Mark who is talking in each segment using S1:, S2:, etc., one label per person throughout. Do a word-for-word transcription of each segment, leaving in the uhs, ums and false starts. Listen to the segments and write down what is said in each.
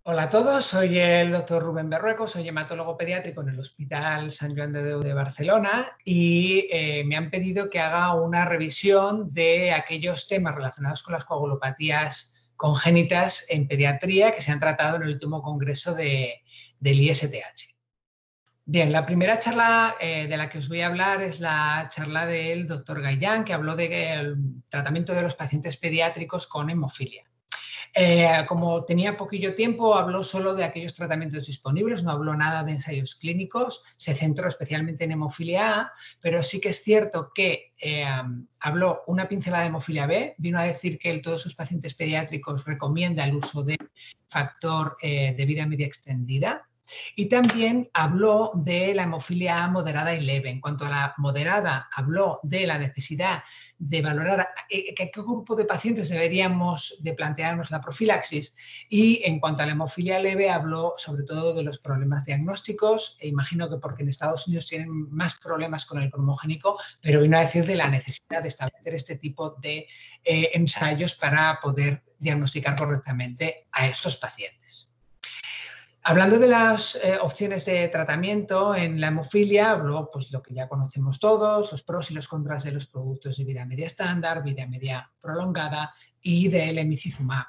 S1: Hola a todos, soy el doctor Rubén Berrueco, soy hematólogo pediátrico en el Hospital Sant Joan de Déu de Barcelona y eh, me han pedido que haga una revisión de aquellos temas relacionados con las coagulopatías congénitas en pediatría que se han tratado en el último congreso de, del I S T H. Bien, la primera charla eh, de la que os voy a hablar es la charla del doctor Gayán, que habló del tratamiento de los pacientes pediátricos con hemofilia. Eh, como tenía poquillo tiempo, habló solo de aquellos tratamientos disponibles, no habló nada de ensayos clínicos, se centró especialmente en hemofilia A, pero sí que es cierto que eh, habló una pincelada de hemofilia B, vino a decir que en todos sus pacientes pediátricos recomienda el uso de factor eh, de vida media extendida. Y también habló de la hemofilia A moderada y leve. En cuanto a la moderada, habló de la necesidad de valorar a qué grupo de pacientes deberíamos de plantearnos la profilaxis, y en cuanto a la hemofilia leve habló sobre todo de los problemas diagnósticos, e imagino que porque en Estados Unidos tienen más problemas con el cromogénico, pero vino a decir de la necesidad de establecer este tipo de eh, ensayos para poder diagnosticar correctamente a estos pacientes. Hablando de las eh, opciones de tratamiento en la hemofilia, habló pues lo que ya conocemos todos, los pros y los contras de los productos de vida media estándar, vida media prolongada y del emicizumab.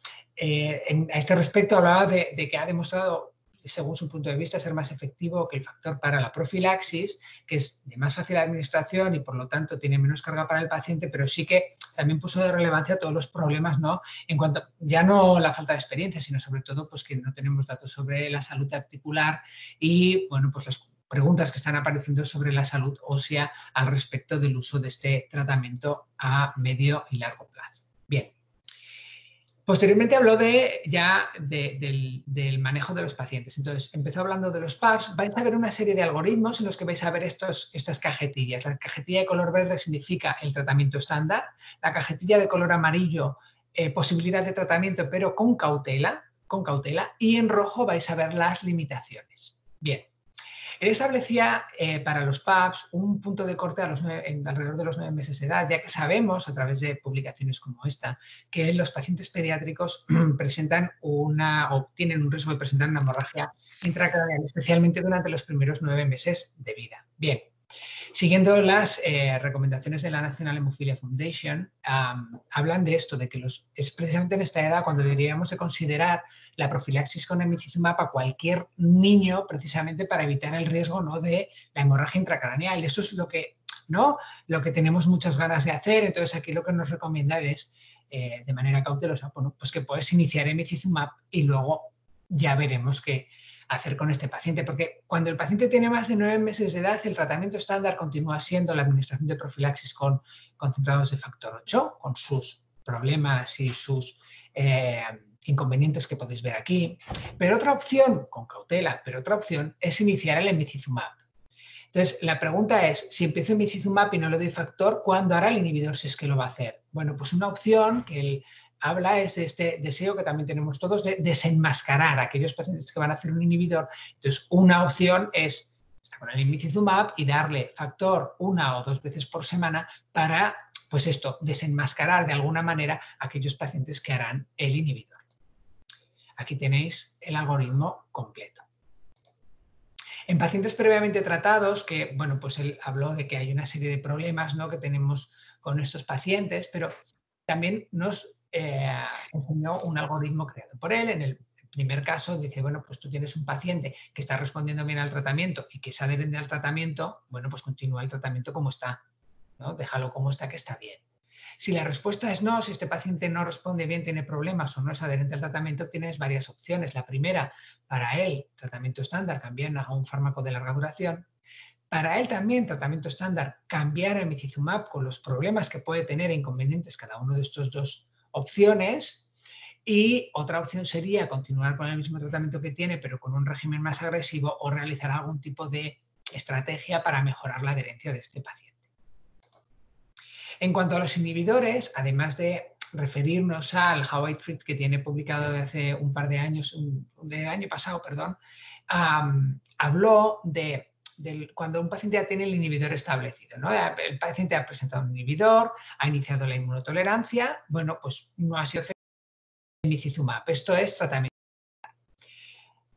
S1: Eh, en, a este respecto hablaba de, de que ha demostrado, según su punto de vista, ser más efectivo que el factor para la profilaxis, que es de más fácil administración y por lo tanto tiene menos carga para el paciente, pero sí que también puso de relevancia todos los problemas, ¿no? En cuanto, ya no la falta de experiencia, sino sobre todo pues que no tenemos datos sobre la salud articular y, bueno, pues las preguntas que están apareciendo sobre la salud ósea al respecto del uso de este tratamiento a medio y largo plazo. Bien. Posteriormente habló de, ya de, del, del manejo de los pacientes. Entonces, empezó hablando de los P A Ps. Vais a ver una serie de algoritmos en los que vais a ver estos, estas cajetillas. La cajetilla de color verde significa el tratamiento estándar. La cajetilla de color amarillo, eh, posibilidad de tratamiento, pero con cautela, con cautela. Y en rojo vais a ver las limitaciones. Bien. Él establecía eh, para los P A Ps un punto de corte a los nueve, en, alrededor de los nueve meses de edad, ya que sabemos, a través de publicaciones como esta, que los pacientes pediátricos presentan una, o tienen un riesgo de presentar una hemorragia intracraneal, especialmente durante los primeros nueve meses de vida. Bien. Siguiendo las eh, recomendaciones de la National Hemophilia Foundation, um, hablan de esto, de que los, es precisamente en esta edad cuando deberíamos de considerar la profilaxis con emicizumab a cualquier niño, precisamente para evitar el riesgo, ¿no?, de la hemorragia intracraneal. Esto es lo que, ¿no?, lo que tenemos muchas ganas de hacer. Entonces aquí lo que nos recomiendan es, eh, de manera cautelosa, bueno, pues que puedes iniciar emicizumab y luego ya veremos que hacer con este paciente, porque cuando el paciente tiene más de nueve meses de edad, el tratamiento estándar continúa siendo la administración de profilaxis con concentrados de factor ocho, con sus problemas y sus eh, inconvenientes que podéis ver aquí. Pero otra opción, con cautela, pero otra opción es iniciar el emicizumab. Entonces, la pregunta es, si empiezo emicizumab y no le doy factor, ¿cuándo hará el inhibidor si es que lo va a hacer? Bueno, pues una opción que él habla es de este deseo que también tenemos todos de desenmascarar a aquellos pacientes que van a hacer un inhibidor. Entonces, una opción es estar con el emicizumab y darle factor una o dos veces por semana para, pues esto, desenmascarar de alguna manera a aquellos pacientes que harán el inhibidor. Aquí tenéis el algoritmo completo. En pacientes previamente tratados, que, bueno, pues él habló de que hay una serie de problemas, ¿no?, que tenemos con estos pacientes, pero también nos eh, enseñó un algoritmo creado por él. En el primer caso dice, bueno, pues tú tienes un paciente que está respondiendo bien al tratamiento y que es adherente al tratamiento, bueno, pues continúa el tratamiento como está, ¿no? Déjalo como está, que está bien. Si la respuesta es no, si este paciente no responde bien, tiene problemas o no es adherente al tratamiento, tienes varias opciones. La primera, para él, tratamiento estándar, cambiar a un fármaco de larga duración. Para él también, tratamiento estándar, cambiar a emicizumab con los problemas que puede tener e inconvenientes cada uno de estos dos opciones. Y otra opción sería continuar con el mismo tratamiento que tiene, pero con un régimen más agresivo, o realizar algún tipo de estrategia para mejorar la adherencia de este paciente. En cuanto a los inhibidores, además de referirnos al How I Treat que tiene publicado desde hace un par de años, un, el año pasado, perdón, um, habló de, de cuando un paciente ya tiene el inhibidor establecido, ¿no? El paciente ha presentado un inhibidor, ha iniciado la inmunotolerancia, bueno, pues no ha sido efectivo el emicizumab. Esto es tratamiento.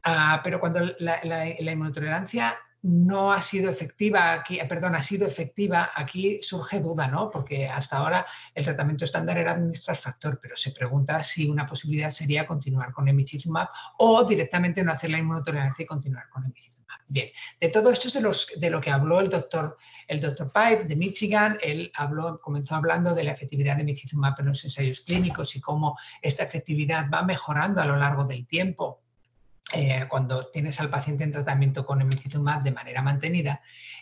S1: Uh, pero cuando la, la, la inmunotolerancia no ha sido efectiva aquí, perdón, ha sido efectiva, aquí surge duda, ¿no? Porque hasta ahora el tratamiento estándar era administrar factor, pero se pregunta si una posibilidad sería continuar con emicizumab o directamente no hacer la inmunotolerancia y continuar con emicizumab. Bien, de todo esto es de, los, de lo que habló el doctor, el doctor Pipe de Michigan. Él habló, comenzó hablando de la efectividad de emicizumab en los ensayos clínicos y cómo esta efectividad va mejorando a lo largo del tiempo. Eh, cuando tienes al paciente en tratamiento con emicizumab de manera mantenida,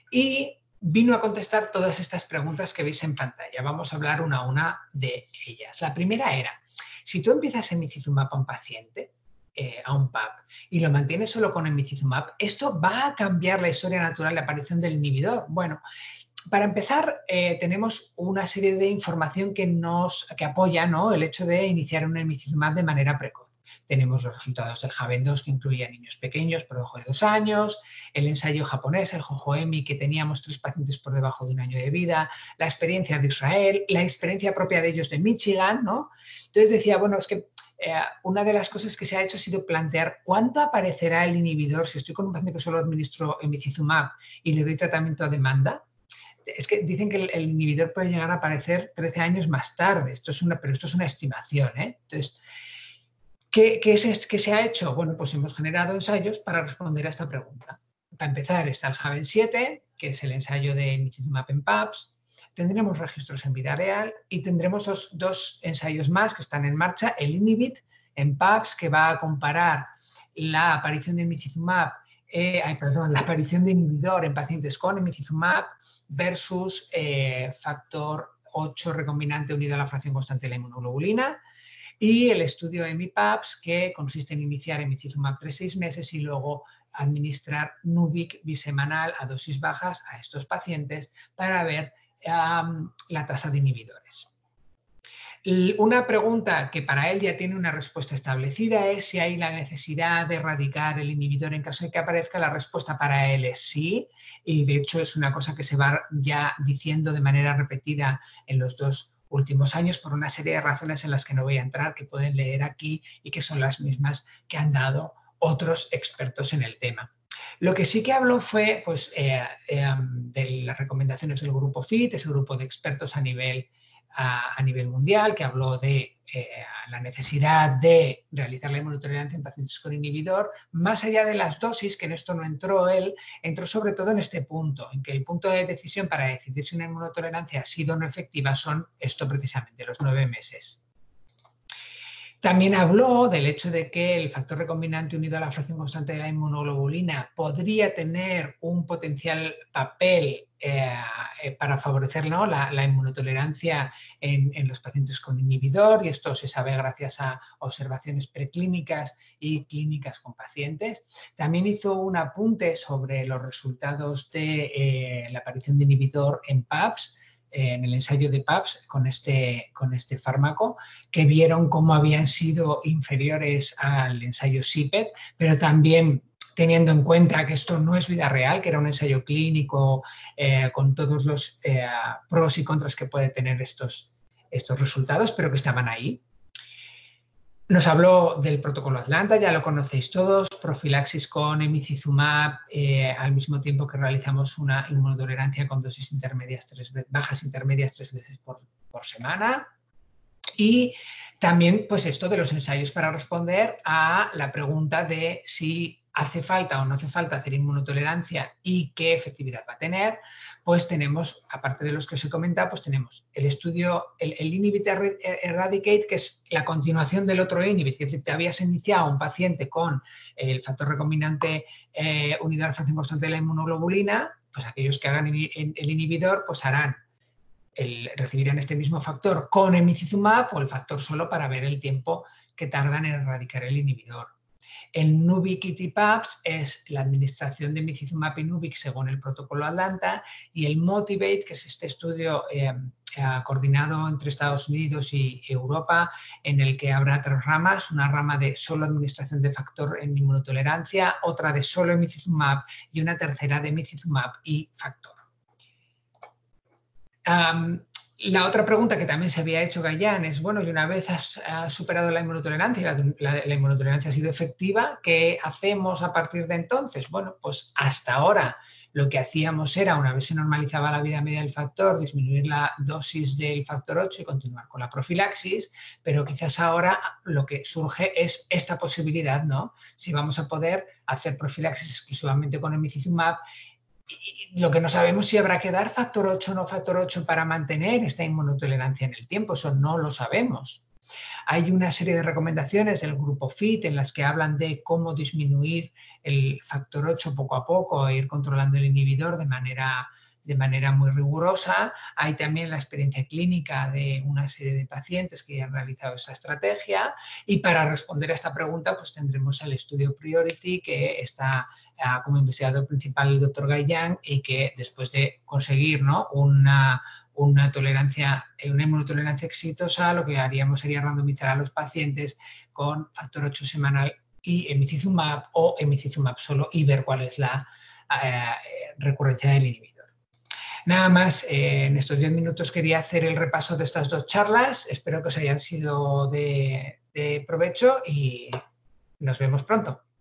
S1: y vino a contestar todas estas preguntas que veis en pantalla. Vamos a hablar una a una de ellas. La primera era, si tú empiezas emicizumab a un paciente, eh, a un P A P, y lo mantienes solo con emicizumab, ¿esto va a cambiar la historia natural de aparición del inhibidor? Bueno, para empezar, eh, tenemos una serie de información que, nos, que apoya, ¿no?, el hecho de iniciar un emicizumab de manera precoz. Tenemos los resultados del JAVEN dos, que incluía niños pequeños por debajo de dos años, el ensayo japonés, el JOJOEMI, que teníamos tres pacientes por debajo de un año de vida, la experiencia de Israel, la experiencia propia de ellos de Michigan, ¿no? Entonces decía, bueno, es que eh, una de las cosas que se ha hecho ha sido plantear cuánto aparecerá el inhibidor si estoy con un paciente que solo administro emicizumab y le doy tratamiento a demanda. Es que dicen que el, el inhibidor puede llegar a aparecer trece años más tarde, esto es una, pero esto es una estimación, ¿eh? Entonces, ¿Qué, qué, es, ¿Qué se ha hecho? Bueno, pues hemos generado ensayos para responder a esta pregunta. Para empezar está el JAVEN siete, que es el ensayo de emicizumab en P A Ps. Tendremos registros en vida real y tendremos dos, dos ensayos más que están en marcha. El INHIBIT en P A Ps, que va a comparar la aparición de emicizumab, eh, ay, perdón, la aparición de inhibidor en pacientes con emicizumab versus eh, factor ocho recombinante unido a la fracción constante de la inmunoglobulina. Y el estudio EMI P A Ps, que consiste en iniciar emicizumab tres seis meses y luego administrar Nuvic bisemanal a dosis bajas a estos pacientes para ver um, la tasa de inhibidores. Una pregunta que para él ya tiene una respuesta establecida es si hay la necesidad de erradicar el inhibidor en caso de que aparezca. La respuesta para él es sí, y de hecho es una cosa que se va ya diciendo de manera repetida en los dos últimos años por una serie de razones en las que no voy a entrar, que pueden leer aquí y que son las mismas que han dado otros expertos en el tema. Lo que sí que habló fue pues, eh, eh, de las recomendaciones del grupo F I T, ese grupo de expertos a nivel, a, a nivel mundial, que habló de eh, la necesidad de realizar la inmunotolerancia en pacientes con inhibidor, más allá de las dosis, que en esto no entró él, entró sobre todo en este punto, en que el punto de decisión para decidir si una inmunotolerancia ha sido o no efectiva son esto precisamente, los nueve meses. También habló del hecho de que el factor recombinante unido a la fracción constante de la inmunoglobulina podría tener un potencial papel eh, eh, para favorecer, ¿no?, la, la inmunotolerancia en, en los pacientes con inhibidor, y esto se sabe gracias a observaciones preclínicas y clínicas con pacientes. También hizo un apunte sobre los resultados de eh, la aparición de inhibidor en P A Ps, en el ensayo de P A Ps con este, con este fármaco, que vieron cómo habían sido inferiores al ensayo S I P E T, pero también teniendo en cuenta que esto no es vida real, que era un ensayo clínico eh, con todos los eh, pros y contras que puede tener estos, estos resultados, pero que estaban ahí. Nos habló del protocolo Atlanta, ya lo conocéis todos, profilaxis con emicizumab eh, al mismo tiempo que realizamos una inmunotolerancia con dosis intermedias tres veces, bajas intermedias tres veces por, por semana. Y también pues esto de los ensayos para responder a la pregunta de si hace falta o no hace falta hacer inmunotolerancia y qué efectividad va a tener. Pues tenemos, aparte de los que os he comentado, pues tenemos el estudio, el, el INHIBIT Eradicate, que es la continuación del otro INHIBIT, que te habías iniciado un paciente con el factor recombinante eh, unido a la fracción constante de la inmunoglobulina, pues aquellos que hagan el, el inhibidor pues harán El, recibirán este mismo factor con emicizumab o el factor solo para ver el tiempo que tardan en erradicar el inhibidor. El Nuvic y T P A Ps es la administración de emicizumab y Nuvic según el protocolo Atlanta, y el Motivate, que es este estudio eh, coordinado entre Estados Unidos y Europa, en el que habrá tres ramas, una rama de solo administración de factor en inmunotolerancia, otra de solo emicizumab y una tercera de emicizumab y factor. Um, La otra pregunta que también se había hecho Gayán es, bueno, y una vez has, has superado la inmunotolerancia y la, la, la inmunotolerancia ha sido efectiva, ¿qué hacemos a partir de entonces? Bueno, pues hasta ahora lo que hacíamos era, una vez se normalizaba la vida media del factor, disminuir la dosis del factor ocho y continuar con la profilaxis, pero quizás ahora lo que surge es esta posibilidad, ¿no? Si vamos a poder hacer profilaxis exclusivamente con emicizumab. Lo que no sabemos si habrá que dar factor ocho o no factor ocho para mantener esta inmunotolerancia en el tiempo, eso no lo sabemos. Hay una serie de recomendaciones del grupo FIT en las que hablan de cómo disminuir el factor ocho poco a poco e ir controlando el inhibidor de manera, de manera muy rigurosa. Hay también la experiencia clínica de una serie de pacientes que ya han realizado esa estrategia y para responder a esta pregunta pues tendremos el estudio Priority que está uh, como investigador principal el doctor Gayán y que después de conseguir, ¿no?, una una tolerancia, una inmunotolerancia exitosa, lo que haríamos sería randomizar a los pacientes con factor ocho semanal y emicizumab o emicizumab solo y ver cuál es la eh, recurrencia del inhibidor. Nada más, eh, en estos diez minutos quería hacer el repaso de estas dos charlas. Espero que os hayan sido de, de provecho y nos vemos pronto.